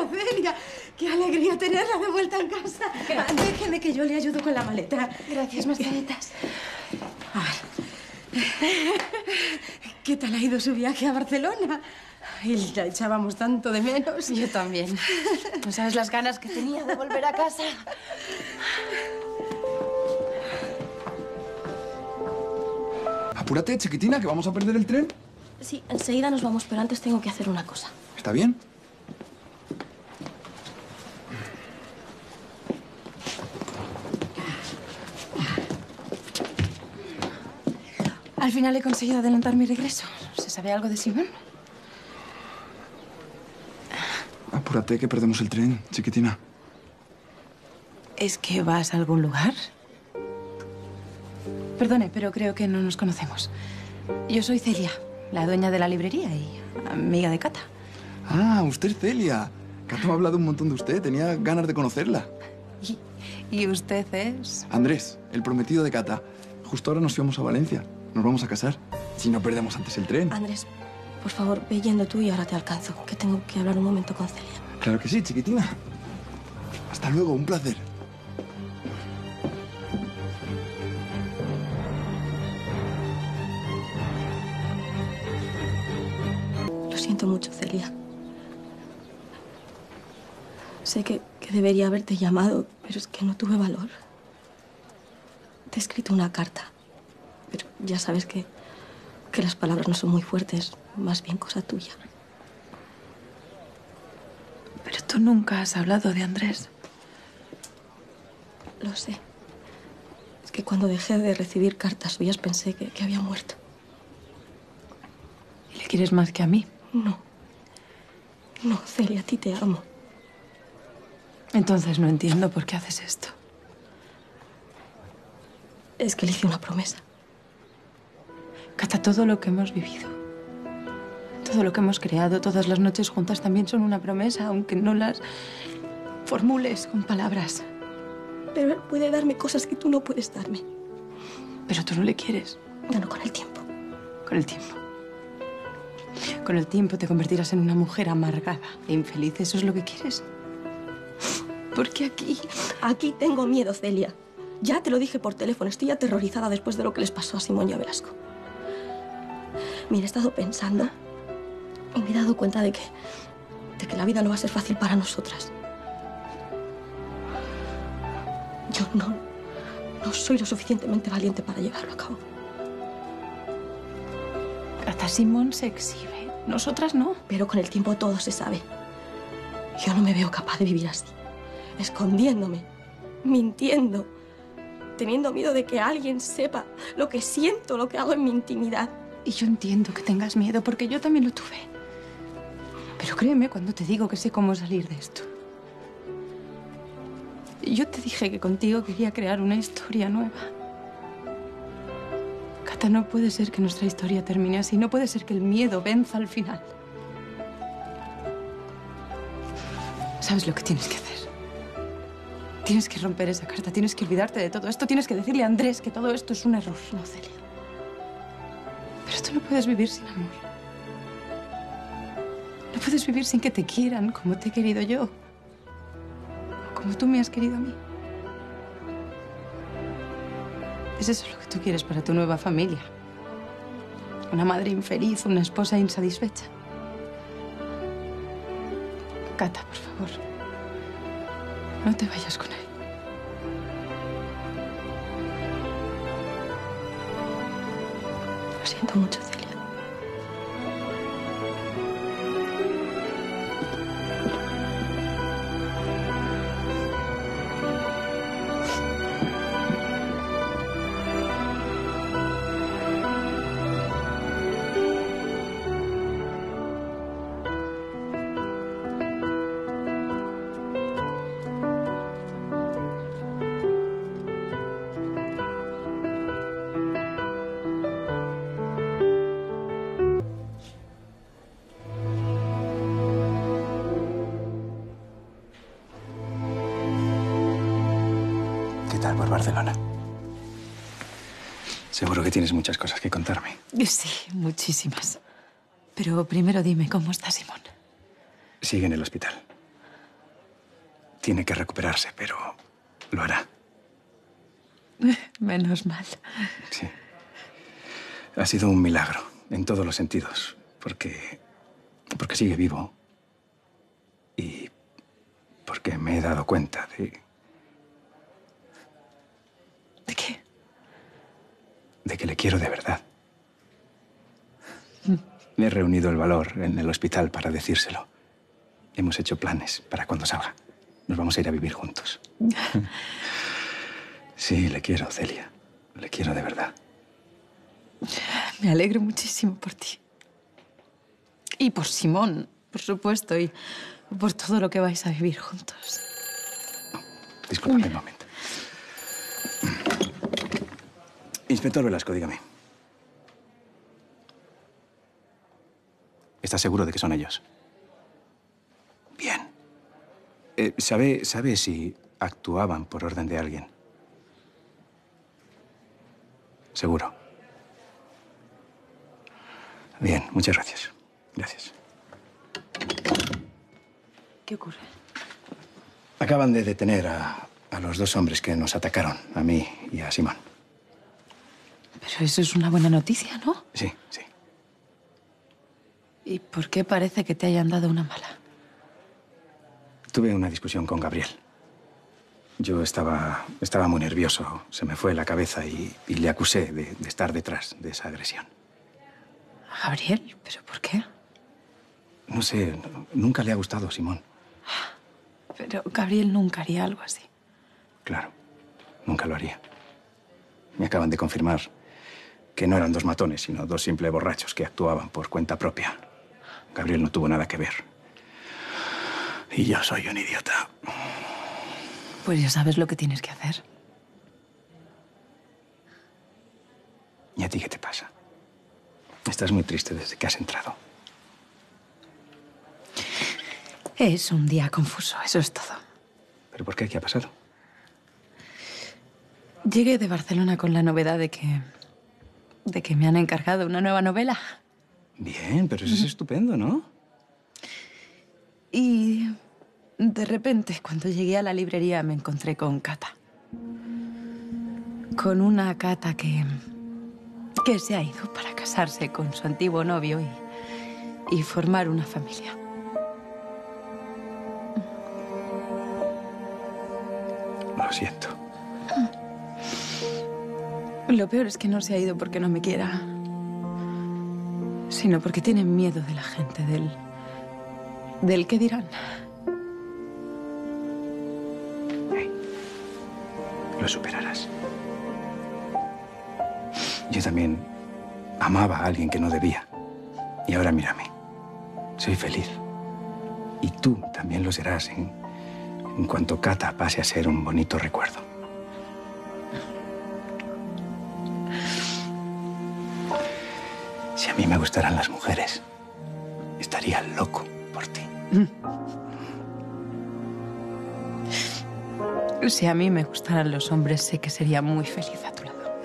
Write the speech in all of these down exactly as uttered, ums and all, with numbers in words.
Celia! ¡Qué alegría tenerla de vuelta en casa! Déjeme que yo le ayudo con la maleta. Gracias, Mercedes. A ver. ¿Qué tal ha ido su viaje a Barcelona? Y la echábamos tanto de menos. Yo también. No sabes las ganas que tenía de volver a casa. Apúrate, chiquitina, que vamos a perder el tren. Sí, enseguida nos vamos, pero antes tengo que hacer una cosa. ¿Está bien? Al final he conseguido adelantar mi regreso. ¿Se sabe algo de Simón? Apúrate, que perdemos el tren, chiquitina. ¿Es que vas a algún lugar? Perdone, pero creo que no nos conocemos. Yo soy Celia, la dueña de la librería y amiga de Cata. Ah, usted es Celia. Cata me ha hablado un montón de usted. Tenía ganas de conocerla. ¿Y, y usted es? Andrés, el prometido de Cata. Justo ahora nos íbamos a Valencia. Nos vamos a casar. Si no perdemos antes el tren. Andrés, por favor, ve yendo tú y ahora te alcanzo, que tengo que hablar un momento con Celia. Claro que sí, chiquitina. Hasta luego, un placer. Lo siento mucho, Celia. Sé que, que debería haberte llamado, pero es que no tuve valor. Te he escrito una carta, pero ya sabes que, que las palabras no son muy fuertes, más bien cosa tuya. Pero tú nunca has hablado de Andrés. Lo sé. Es que cuando dejé de recibir cartas suyas pensé que, que había muerto. ¿Y le quieres más que a mí? No. No, Celia, a ti te amo. Entonces no entiendo por qué haces esto. Es que le hice una promesa. Cata, todo lo que hemos vivido, todo lo que hemos creado, todas las noches juntas también son una promesa, aunque no las formules con palabras. Pero él puede darme cosas que tú no puedes darme. Pero tú no le quieres. Bueno, con el tiempo. Con el tiempo. Con el tiempo te convertirás en una mujer amargada e infeliz. ¿Eso es lo que quieres? Porque aquí, aquí tengo miedo, Celia. Ya te lo dije por teléfono. Estoy aterrorizada después de lo que les pasó a Simón y a Velasco. Mira, he estado pensando y me he dado cuenta de que, de que la vida no va a ser fácil para nosotras. Yo no, no soy lo suficientemente valiente para llevarlo a cabo. Hasta Simón se exhibe. Nosotras no. Pero con el tiempo todo se sabe. Yo no me veo capaz de vivir así. Escondiéndome, mintiendo, teniendo miedo de que alguien sepa lo que siento, lo que hago en mi intimidad. Y yo entiendo que tengas miedo, porque yo también lo tuve. Pero créeme cuando te digo que sé cómo salir de esto. Yo te dije que contigo quería crear una historia nueva. Cata, no puede ser que nuestra historia termine así. No puede ser que el miedo venza al final. ¿Sabes lo que tienes que hacer? Tienes que romper esa carta, tienes que olvidarte de todo esto, tienes que decirle a Andrés que todo esto es un error. No, Celia. Pero tú no puedes vivir sin amor. No puedes vivir sin que te quieran como te he querido yo. Como tú me has querido a mí. ¿Es eso lo que tú quieres para tu nueva familia? Una madre infeliz, una esposa insatisfecha. Cata, por favor. No te vayas con él. Lo siento mucho, Celia. Por Barcelona. Seguro que tienes muchas cosas que contarme. Sí, muchísimas. Pero primero dime, ¿cómo está Simón? Sigue en el hospital. tiene que recuperarse, pero lo hará. Menos mal. Sí. Ha sido un milagro, en todos los sentidos, porque... porque sigue vivo. Y porque me he dado cuenta de... ¿De qué? de que le quiero de verdad. Me he reunido el valor en el hospital para decírselo. Hemos hecho planes para cuando salga. Nos vamos a ir a vivir juntos. Sí, le quiero, Celia. Le quiero de verdad. Me alegro muchísimo por ti. Y por Simón, por supuesto, y por todo lo que vais a vivir juntos. Discúlpame un momento. Inspector Velasco, dígame. ¿Estás seguro de que son ellos? Bien. Eh, ¿sabe, ¿Sabe si actuaban por orden de alguien? Seguro. Bien, muchas gracias. Gracias. ¿Qué ocurre? Acaban de detener a, a los dos hombres que nos atacaron, a mí y a Simón. Pero eso es una buena noticia, ¿no? Sí, sí. ¿Y por qué parece que te hayan dado una mala? Tuve una discusión con Gabriel. Yo estaba, estaba muy nervioso, se me fue la cabeza y, y le acusé de, de estar detrás de esa agresión. ¿A Gabriel? ¿Pero por qué? No sé, nunca le ha gustado Simón. Pero Gabriel nunca haría algo así. Claro, nunca lo haría. Me acaban de confirmar que no eran dos matones, sino dos simples borrachos que actuaban por cuenta propia. Gabriel no tuvo nada que ver. Y yo soy un idiota. Pues ya sabes lo que tienes que hacer. ¿Y a ti qué te pasa? Estás muy triste desde que has entrado. Es un día confuso, eso es todo. ¿Pero por qué? ¿Qué ha pasado? Llegué de Barcelona con la novedad de que... de que me han encargado una nueva novela. Bien, pero eso es estupendo, ¿no? Y de repente, cuando llegué a la librería, me encontré con Cata. Con una Cata que... que se ha ido para casarse con su antiguo novio y... y formar una familia. Lo siento. Lo peor es que no se ha ido porque no me quiera, sino porque tiene miedo de la gente, del... del qué dirán. Hey, lo superarás. Yo también amaba a alguien que no debía. Y ahora mírame. Soy feliz. Y tú también lo serás en, en cuanto Cata pase a ser un bonito recuerdo. Si a mí me gustaran las mujeres, estaría loco por ti. Si a mí me gustaran los hombres, sé que sería muy feliz a tu lado.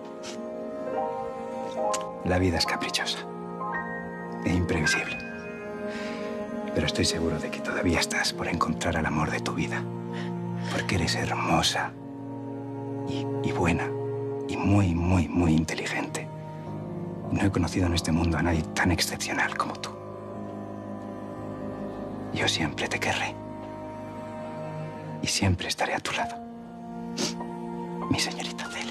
La vida es caprichosa e imprevisible. Pero estoy seguro de que todavía estás por encontrar al amor de tu vida. Porque eres hermosa y, y buena y muy, muy, muy inteligente. No he conocido en este mundo a nadie tan excepcional como tú. Yo siempre te querré. Y siempre estaré a tu lado. Mi señorita Celia.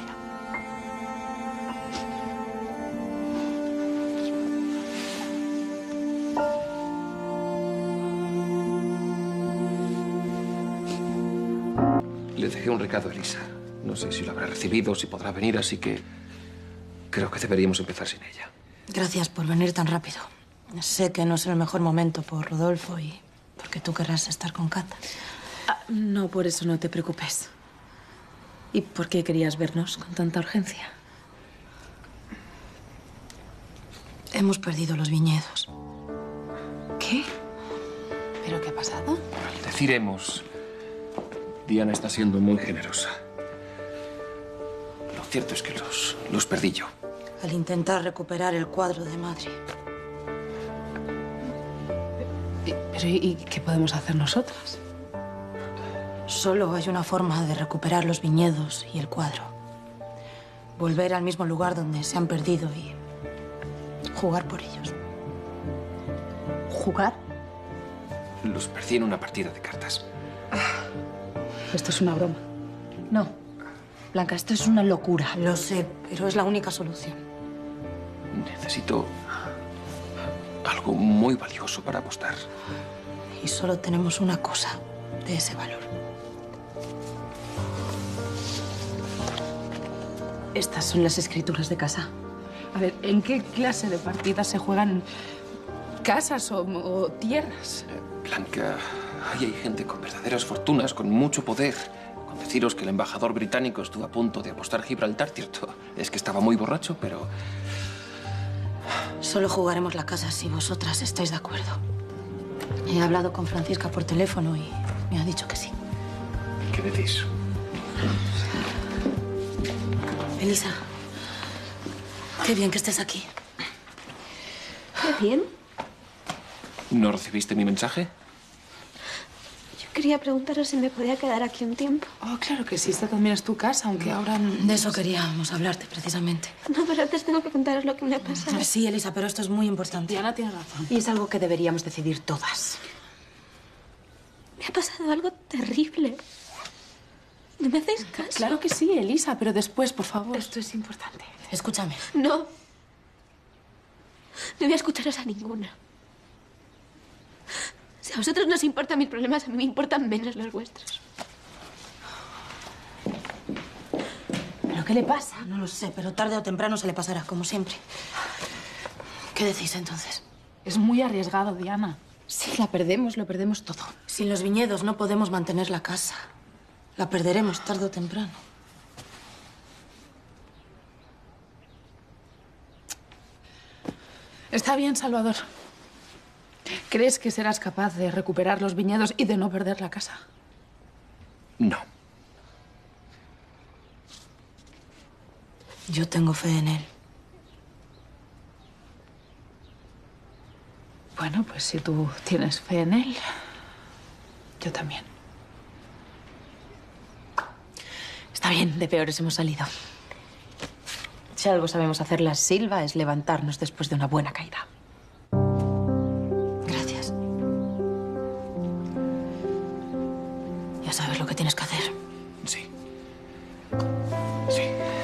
Le dejé un recado a Elisa. No sé si lo habrá recibido, si podrá venir, así que creo que deberíamos empezar sin ella. Gracias por venir tan rápido. Sé que no es el mejor momento por Rodolfo y porque tú querrás estar con Cata. Ah, no, por eso no te preocupes. ¿Y por qué querías vernos con tanta urgencia? Hemos perdido los viñedos. ¿Qué? ¿Pero qué ha pasado? Al decir hemos, Diana está siendo muy generosa. Lo cierto es que los, los perdí yo. Al intentar recuperar el cuadro de madre. ¿Pero y qué podemos hacer nosotras? Solo hay una forma de recuperar los viñedos y el cuadro. Volver al mismo lugar donde se han perdido y jugar por ellos. ¿Jugar? Los perdí en una partida de cartas. Esto es una broma. No. Blanca, esto es una locura. Lo sé, pero es la única solución. Necesito algo muy valioso para apostar. Y solo tenemos una cosa de ese valor. Estas son las escrituras de casa. A ver, ¿en qué clase de partidas se juegan casas o, o tierras? Blanca, ahí hay gente con verdaderas fortunas, con mucho poder. Con deciros que el embajador británico estuvo a punto de apostar Gibraltar, cierto. Es que estaba muy borracho, pero... Solo jugaremos la casa si vosotras estáis de acuerdo. He hablado con Francisca por teléfono y me ha dicho que sí. ¿Qué decís? Elisa, qué bien que estés aquí. ¿Qué bien? ¿No recibiste mi mensaje? Yo quería preguntaros si me podía quedar aquí un tiempo. Oh, claro que sí. Esta también es tu casa, aunque ahora... De eso queríamos hablarte, precisamente. No, pero antes tengo que contaros lo que me ha pasado. Sí, Elisa, pero esto es muy importante. Diana tiene razón. Y es algo que deberíamos decidir todas. Me ha pasado algo terrible. ¿No me hacéis caso? Claro que sí, Elisa, pero después, por favor. Esto es importante. Escúchame. No. No voy a escucharos a ninguna. Si a vosotros no os importan mis problemas, a mí me importan menos los vuestros. ¿Pero qué le pasa? No lo sé, pero tarde o temprano se le pasará, como siempre. ¿Qué decís entonces? Es muy arriesgado, Diana. Si la perdemos, lo perdemos todo. Sin los viñedos no podemos mantener la casa. La perderemos tarde o temprano. Está bien, Salvador. ¿Crees que serás capaz de recuperar los viñedos y de no perder la casa? No. Yo tengo fe en él. Bueno, pues si tú tienes fe en él, yo también. Está bien, de peores hemos salido. Si algo sabemos hacer las Silva es levantarnos después de una buena caída. Gracias. Ya sabes lo que tienes que hacer. Sí. Sí.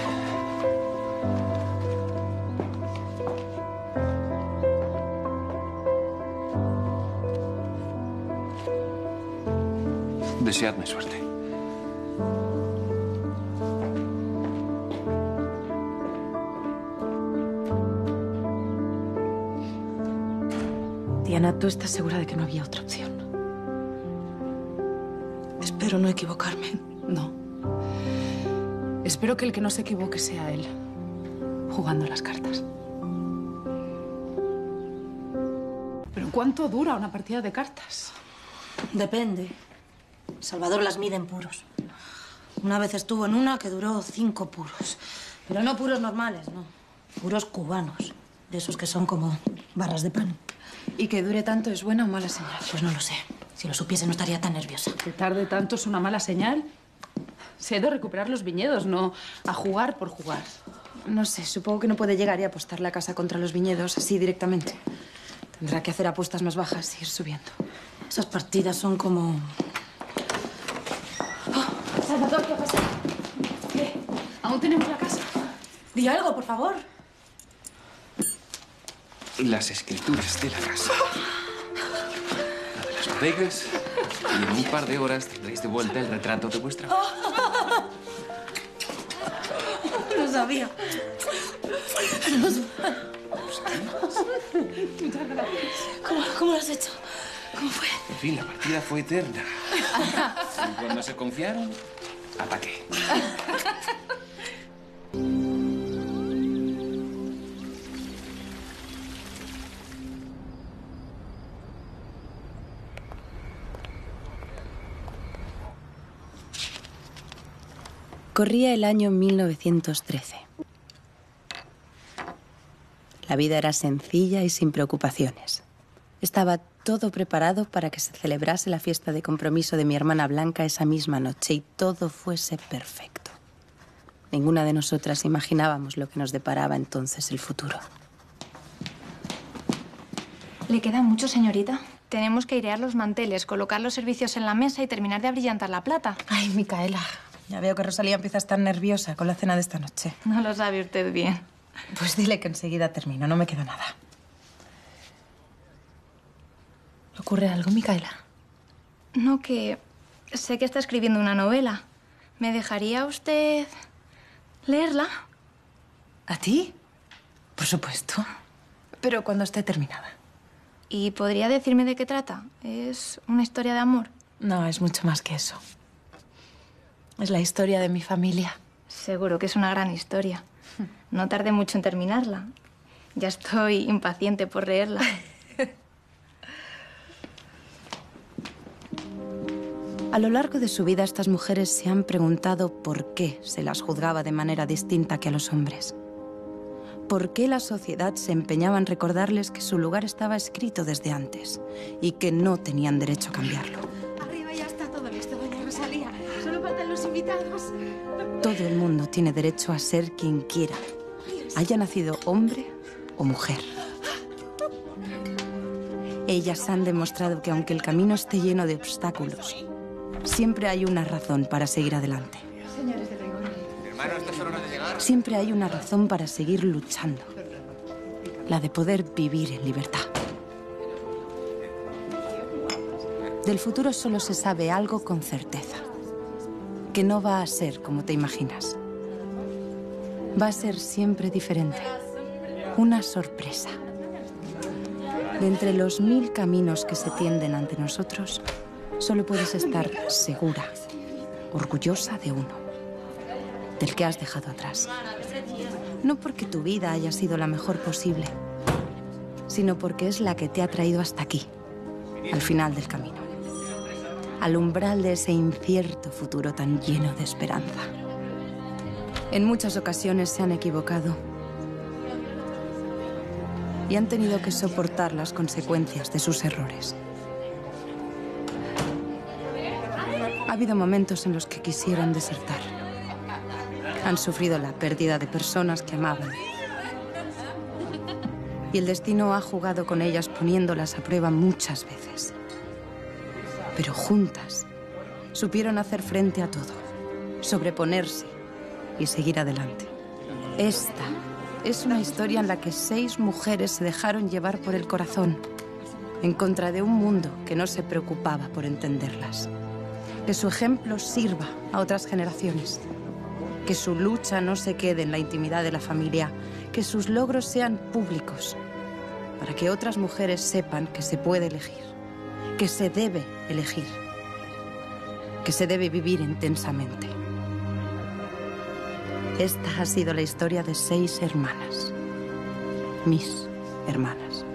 Deseadme suerte. Diana, ¿tú estás segura de que no había otra opción? Espero no equivocarme. No. Espero que el que no se equivoque sea él, jugando las cartas. ¿Pero cuánto dura una partida de cartas? Depende. Salvador las mide en puros. Una vez estuvo en una que duró cinco puros. Pero no puros normales, no. Puros cubanos. De esos que son como barras de pan. ¿Y que dure tanto es buena o mala señal? Pues no lo sé. Si lo supiese no estaría tan nerviosa. Que tarde tanto es una mala señal. Se ha ido a recuperar los viñedos, no a jugar por jugar. No sé, supongo que no puede llegar y apostar la casa contra los viñedos así directamente. Tendrá que hacer apuestas más bajas y ir subiendo. Esas partidas son como... Oh, Salvador, ¿qué ha pasado? ¿Qué? ¿Aún tenemos la casa? Di algo, por favor. Las escrituras de la casa. La de las bodegas. Y en un par de horas tendréis de vuelta el retrato de vuestra... Lo sabía. ¿Cómo, ¿Cómo lo has hecho? ¿Cómo fue? En fin, la partida fue eterna. Y cuando se confiaron, ataqué. Corría el año mil novecientos trece. La vida era sencilla y sin preocupaciones. Estaba todo preparado para que se celebrase la fiesta de compromiso de mi hermana Blanca esa misma noche y todo fuese perfecto. Ninguna de nosotras imaginábamos lo que nos deparaba entonces el futuro. ¿Le queda mucho, señorita? Tenemos que airear los manteles, colocar los servicios en la mesa y terminar de abrillantar la plata. Ay, Micaela, ya veo que Rosalía empieza a estar nerviosa con la cena de esta noche. No lo sabe usted bien. Pues dile que enseguida termino, no me queda nada. ¿Ocurre algo, Micaela? No, que sé que está escribiendo una novela. ¿Me dejaría usted leerla? ¿A ti? Por supuesto. Pero cuando esté terminada. ¿Y podría decirme de qué trata? ¿Es una historia de amor? No, es mucho más que eso. Es la historia de mi familia. Seguro que es una gran historia. No tardé mucho en terminarla. Ya estoy impaciente por leerla. A lo largo de su vida, estas mujeres se han preguntado por qué se las juzgaba de manera distinta que a los hombres. ¿Por qué la sociedad se empeñaba en recordarles que su lugar estaba escrito desde antes y que no tenían derecho a cambiarlo? Arriba ya está todo listo, doña Rosalía. Solo faltan los invitados. Todo el mundo tiene derecho a ser quien quiera, haya nacido hombre o mujer. Ellas han demostrado que aunque el camino esté lleno de obstáculos, siempre hay una razón para seguir adelante. Siempre hay una razón para seguir luchando. La de poder vivir en libertad. Del futuro solo se sabe algo con certeza. Que no va a ser como te imaginas. Va a ser siempre diferente. Una sorpresa. De entre los mil caminos que se tienden ante nosotros, solo puedes estar segura, orgullosa de uno, del que has dejado atrás. No porque tu vida haya sido la mejor posible, sino porque es la que te ha traído hasta aquí, al final del camino, al umbral de ese incierto futuro tan lleno de esperanza. En muchas ocasiones se han equivocado y han tenido que soportar las consecuencias de sus errores. Ha habido momentos en los que quisieron desertar. Han sufrido la pérdida de personas que amaban. Y el destino ha jugado con ellas poniéndolas a prueba muchas veces. Pero juntas supieron hacer frente a todo, sobreponerse y seguir adelante. Esta es una historia en la que seis mujeres se dejaron llevar por el corazón, en contra de un mundo que no se preocupaba por entenderlas. Que su ejemplo sirva a otras generaciones. Que su lucha no se quede en la intimidad de la familia. Que sus logros sean públicos. Para que otras mujeres sepan que se puede elegir. Que se debe elegir. Que se debe vivir intensamente. Esta ha sido la historia de seis hermanas. Mis hermanas.